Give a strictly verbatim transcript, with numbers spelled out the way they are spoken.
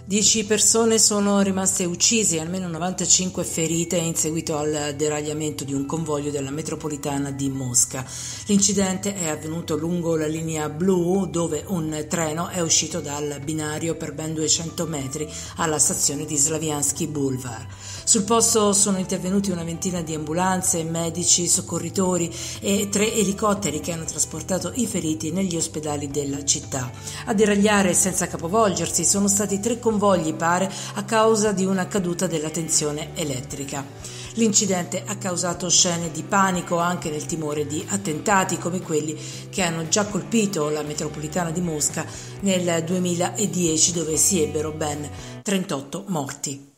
Dieci persone sono rimaste uccise e almeno novantacinque ferite in seguito al deragliamento di un convoglio della metropolitana di Mosca. L'incidente è avvenuto lungo la linea blu, dove un treno è uscito dal binario per ben duecento metri alla stazione di Slaviansky Boulevard. Sul posto sono intervenuti una ventina di ambulanze, medici, soccorritori e tre elicotteri che hanno trasportato i feriti negli ospedali della città. A deragliare senza capovolgersi sono stati tre convogli, pare, a causa di una caduta della tensione elettrica. L'incidente ha causato scene di panico anche nel timore di attentati come quelli che hanno già colpito la metropolitana di Mosca nel duemiladieci, dove si ebbero ben trentotto morti.